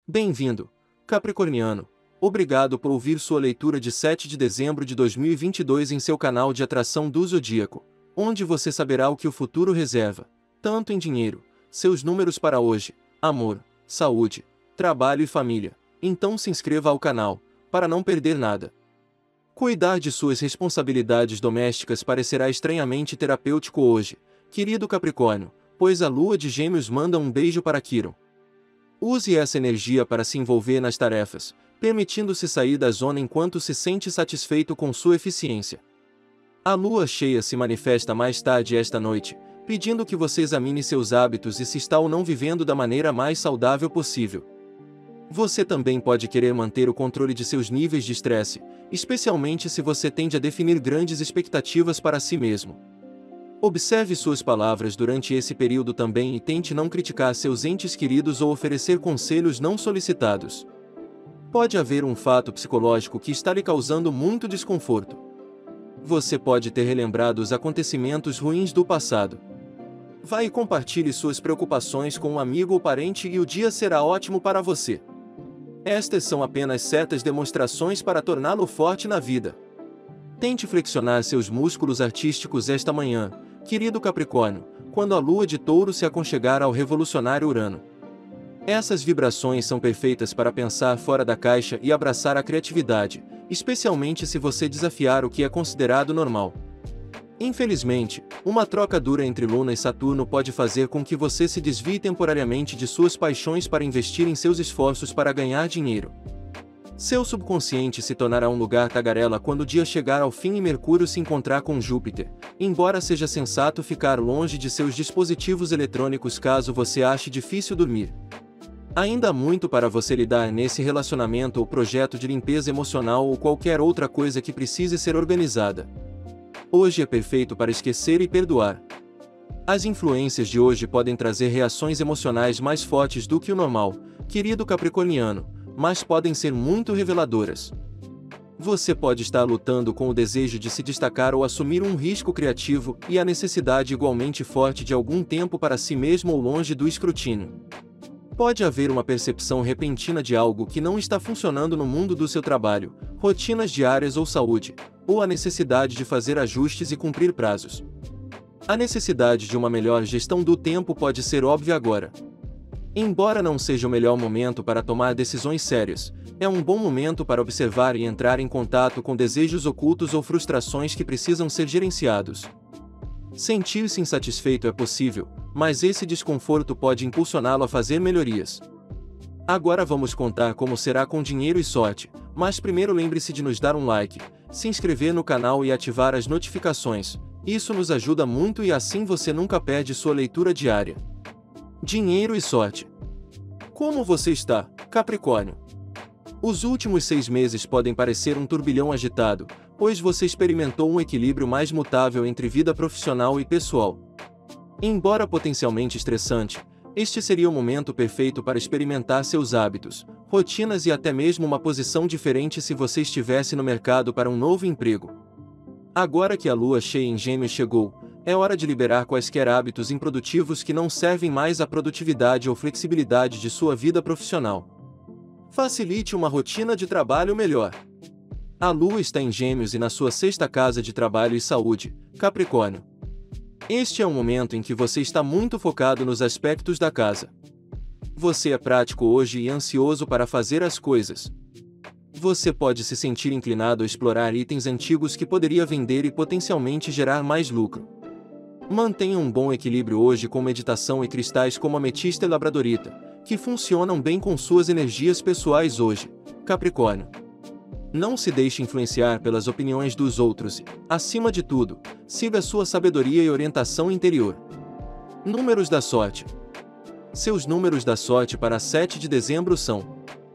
Bem-vindo, Capricorniano. Obrigado por ouvir sua leitura de 7 de dezembro de 2022 em seu canal de atração do Zodíaco, onde você saberá o que o futuro reserva, tanto em dinheiro, seus números para hoje, amor, saúde, trabalho e família. Então se inscreva ao canal, para não perder nada. Cuidar de suas responsabilidades domésticas parecerá estranhamente terapêutico hoje, querido Capricórnio, pois a lua de Gêmeos manda um beijo para Quiron. Use essa energia para se envolver nas tarefas, permitindo-se sair da zona enquanto se sente satisfeito com sua eficiência. A lua cheia se manifesta mais tarde esta noite, pedindo que você examine seus hábitos e se está ou não vivendo da maneira mais saudável possível. Você também pode querer manter o controle de seus níveis de estresse, especialmente se você tende a definir grandes expectativas para si mesmo. Observe suas palavras durante esse período também e tente não criticar seus entes queridos ou oferecer conselhos não solicitados. Pode haver um fato psicológico que está lhe causando muito desconforto. Você pode ter relembrado os acontecimentos ruins do passado. Vá e compartilhe suas preocupações com um amigo ou parente e o dia será ótimo para você. Estas são apenas certas demonstrações para torná-lo forte na vida. Tente flexionar seus músculos artísticos esta manhã, querido Capricórnio, quando a lua de Touro se aconchegar ao revolucionário Urano. Essas vibrações são perfeitas para pensar fora da caixa e abraçar a criatividade, especialmente se você desafiar o que é considerado normal. Infelizmente, uma troca dura entre Luna e Saturno pode fazer com que você se desvie temporariamente de suas paixões para investir em seus esforços para ganhar dinheiro. Seu subconsciente se tornará um lugar tagarela quando o dia chegar ao fim e Mercúrio se encontrar com Júpiter, embora seja sensato ficar longe de seus dispositivos eletrônicos caso você ache difícil dormir. Ainda há muito para você lidar nesse relacionamento ou projeto de limpeza emocional ou qualquer outra coisa que precise ser organizada. Hoje é perfeito para esquecer e perdoar. As influências de hoje podem trazer reações emocionais mais fortes do que o normal, querido Capricorniano, mas podem ser muito reveladoras. Você pode estar lutando com o desejo de se destacar ou assumir um risco criativo e a necessidade igualmente forte de algum tempo para si mesmo ou longe do escrutínio. Pode haver uma percepção repentina de algo que não está funcionando no mundo do seu trabalho, rotinas diárias ou saúde, ou a necessidade de fazer ajustes e cumprir prazos. A necessidade de uma melhor gestão do tempo pode ser óbvia agora. Embora não seja o melhor momento para tomar decisões sérias, é um bom momento para observar e entrar em contato com desejos ocultos ou frustrações que precisam ser gerenciados. Sentir-se insatisfeito é possível, mas esse desconforto pode impulsioná-lo a fazer melhorias. Agora vamos contar como será com dinheiro e sorte, mas primeiro lembre-se de nos dar um like, se inscrever no canal e ativar as notificações. Isso nos ajuda muito e assim você nunca perde sua leitura diária. Dinheiro e sorte. Como você está, Capricórnio? Os últimos 6 meses podem parecer um turbilhão agitado, pois você experimentou um equilíbrio mais mutável entre vida profissional e pessoal. Embora potencialmente estressante, este seria o momento perfeito para experimentar seus hábitos, rotinas e até mesmo uma posição diferente se você estivesse no mercado para um novo emprego. Agora que a lua cheia em Gêmeos chegou, é hora de liberar quaisquer hábitos improdutivos que não servem mais à produtividade ou flexibilidade de sua vida profissional. Facilite uma rotina de trabalho melhor. A lua está em Gêmeos e na sua 6ª casa de trabalho e saúde, Capricórnio. Este é um momento em que você está muito focado nos aspectos da casa. Você é prático hoje e ansioso para fazer as coisas. Você pode se sentir inclinado a explorar itens antigos que poderia vender e potencialmente gerar mais lucro. Mantenha um bom equilíbrio hoje com meditação e cristais como a ametista e labradorita, que funcionam bem com suas energias pessoais hoje, Capricórnio. Não se deixe influenciar pelas opiniões dos outros e, acima de tudo, siga sua sabedoria e orientação interior. Números da sorte. Seus números da sorte para 7 de dezembro são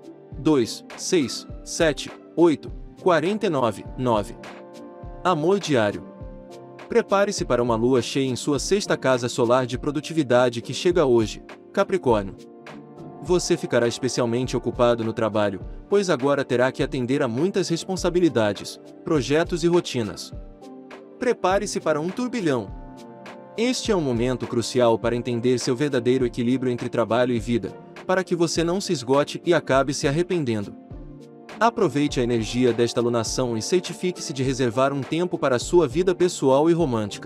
2, 6, 7, 8, 49, 9. Amor diário. Prepare-se para uma lua cheia em sua 6ª casa solar de produtividade que chega hoje, Capricórnio. Você ficará especialmente ocupado no trabalho, pois agora terá que atender a muitas responsabilidades, projetos e rotinas. Prepare-se para um turbilhão. Este é um momento crucial para entender seu verdadeiro equilíbrio entre trabalho e vida, para que você não se esgote e acabe se arrependendo. Aproveite a energia desta alunação e certifique-se de reservar um tempo para a sua vida pessoal e romântica.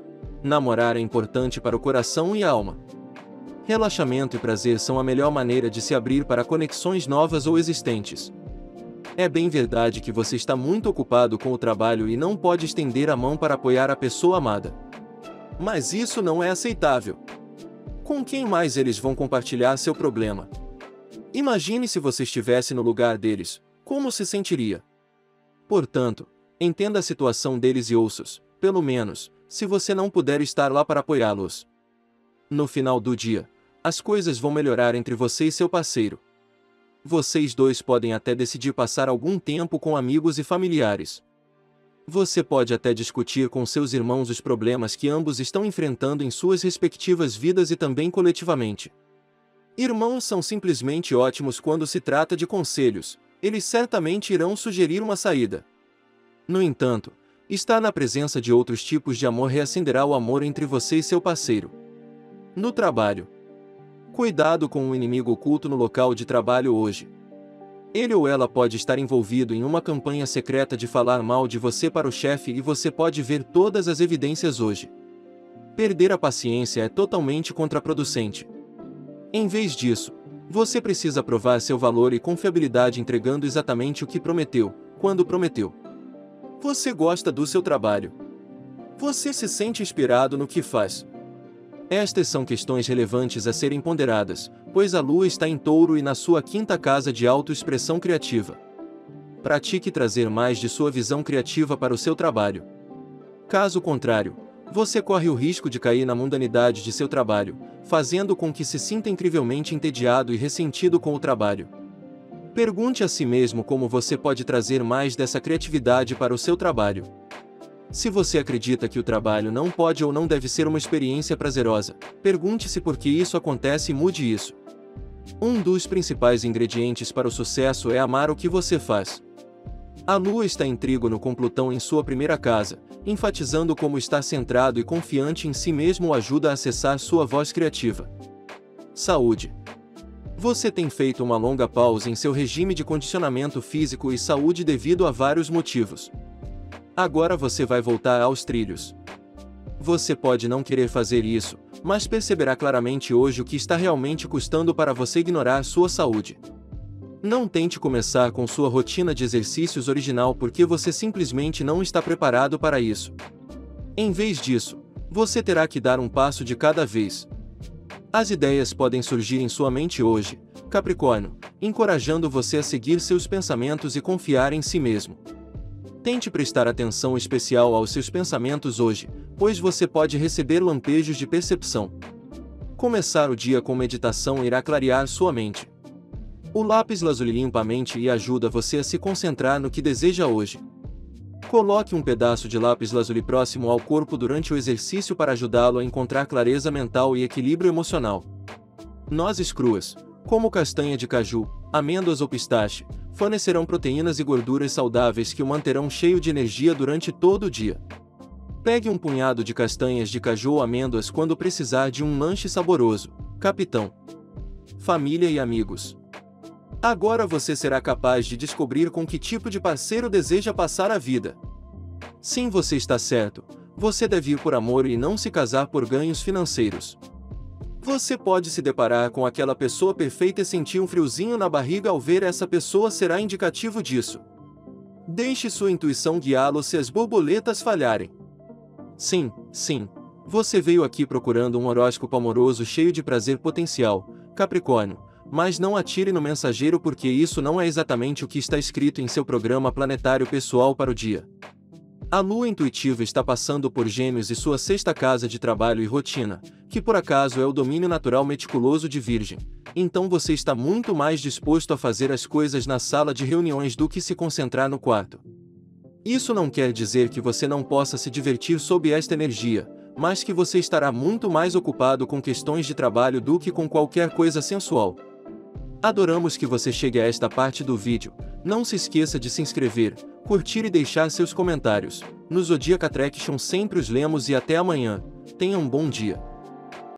Namorar é importante para o coração e a alma. Relaxamento e prazer são a melhor maneira de se abrir para conexões novas ou existentes. É bem verdade que você está muito ocupado com o trabalho e não pode estender a mão para apoiar a pessoa amada. Mas isso não é aceitável. Com quem mais eles vão compartilhar seu problema? Imagine se você estivesse no lugar deles, como se sentiria? Portanto, entenda a situação deles e ouça-os, pelo menos, se você não puder estar lá para apoiá-los. No final do dia, as coisas vão melhorar entre você e seu parceiro. Vocês dois podem até decidir passar algum tempo com amigos e familiares. Você pode até discutir com seus irmãos os problemas que ambos estão enfrentando em suas respectivas vidas e também coletivamente. Irmãos são simplesmente ótimos quando se trata de conselhos, eles certamente irão sugerir uma saída. No entanto, estar na presença de outros tipos de amor reacenderá o amor entre você e seu parceiro. No trabalho. Cuidado com o inimigo oculto no local de trabalho hoje. Ele ou ela pode estar envolvido em uma campanha secreta de falar mal de você para o chefe e você pode ver todas as evidências hoje. Perder a paciência é totalmente contraproducente. Em vez disso, você precisa provar seu valor e confiabilidade entregando exatamente o que prometeu, quando prometeu. Você gosta do seu trabalho. Você se sente inspirado no que faz. Estas são questões relevantes a serem ponderadas, pois a Lua está em Touro e na sua quinta casa de autoexpressão criativa. Pratique trazer mais de sua visão criativa para o seu trabalho. Caso contrário, você corre o risco de cair na mundanidade de seu trabalho, fazendo com que se sinta incrivelmente entediado e ressentido com o trabalho. Pergunte a si mesmo como você pode trazer mais dessa criatividade para o seu trabalho. Se você acredita que o trabalho não pode ou não deve ser uma experiência prazerosa, pergunte-se por que isso acontece e mude isso. Um dos principais ingredientes para o sucesso é amar o que você faz. A Lua está em trígono com Plutão em sua primeira casa, enfatizando como estar centrado e confiante em si mesmo o ajuda a acessar sua voz criativa. Saúde. Você tem feito uma longa pausa em seu regime de condicionamento físico e saúde devido a vários motivos. Agora você vai voltar aos trilhos. Você pode não querer fazer isso, mas perceberá claramente hoje o que está realmente custando para você ignorar sua saúde. Não tente começar com sua rotina de exercícios original porque você simplesmente não está preparado para isso. Em vez disso, você terá que dar um passo de cada vez. As ideias podem surgir em sua mente hoje, Capricórnio, encorajando você a seguir seus pensamentos e confiar em si mesmo. Tente prestar atenção especial aos seus pensamentos hoje, pois você pode receber lampejos de percepção. Começar o dia com meditação irá clarear sua mente. O lápis lazuli limpa a mente e ajuda você a se concentrar no que deseja hoje. Coloque um pedaço de lápis lazuli próximo ao corpo durante o exercício para ajudá-lo a encontrar clareza mental e equilíbrio emocional. Nozes cruas, como castanha de caju, amêndoas ou pistache, fornecerão proteínas e gorduras saudáveis que o manterão cheio de energia durante todo o dia. Pegue um punhado de castanhas de caju ou amêndoas quando precisar de um lanche saboroso, capitão. Família e amigos. Agora você será capaz de descobrir com que tipo de parceiro deseja passar a vida. Sim, você está certo, você deve ir por amor e não se casar por ganhos financeiros. Você pode se deparar com aquela pessoa perfeita e sentir um friozinho na barriga ao ver essa pessoa será indicativo disso. Deixe sua intuição guiá-lo se as borboletas falharem. Sim, você veio aqui procurando um horóscopo amoroso cheio de prazer potencial, Capricórnio, mas não atire no mensageiro porque isso não é exatamente o que está escrito em seu programa planetário pessoal para o dia. A Lua intuitiva está passando por Gêmeos e sua sexta casa de trabalho e rotina, que por acaso é o domínio natural meticuloso de Virgem, então você está muito mais disposto a fazer as coisas na sala de reuniões do que se concentrar no quarto. Isso não quer dizer que você não possa se divertir sob esta energia, mas que você estará muito mais ocupado com questões de trabalho do que com qualquer coisa sensual. Adoramos que você chegue a esta parte do vídeo. Não se esqueça de se inscrever, curtir e deixar seus comentários. No Zodiac Attraction sempre os lemos e até amanhã. Tenha um bom dia.